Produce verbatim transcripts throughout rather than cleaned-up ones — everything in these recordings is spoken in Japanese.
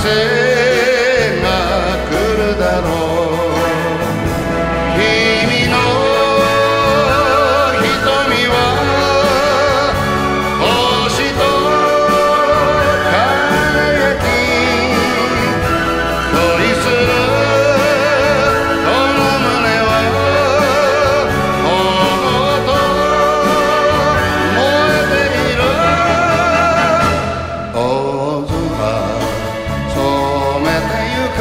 せが来るだろう。君の瞳は星と輝き恋するこの胸は炎と燃えている。大空染めてゆく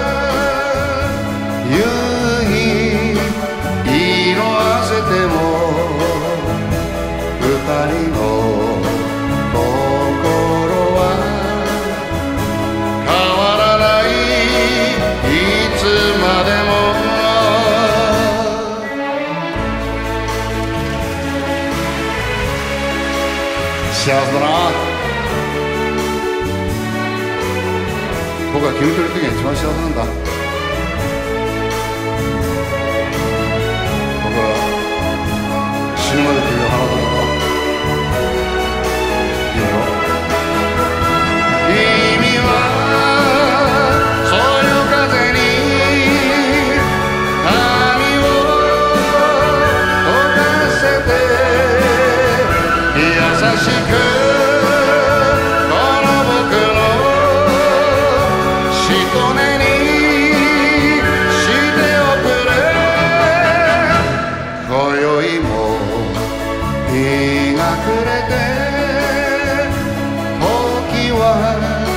夕日色あせても二人の心は変わらないいつまでも。幸せだな。僕は君といる時が一番幸せなんだ。僕は死ぬまで君を離さないぞ。いいよ。君はそよ風に髪を溶かせて優しくこの僕のしとねにしておくれ。今宵も日が暮れて時は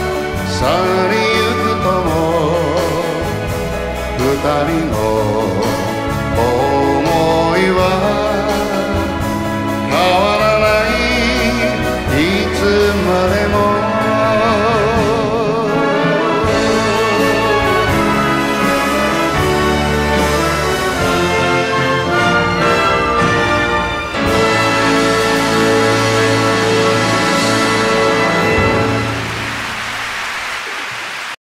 去りゆくとも二人の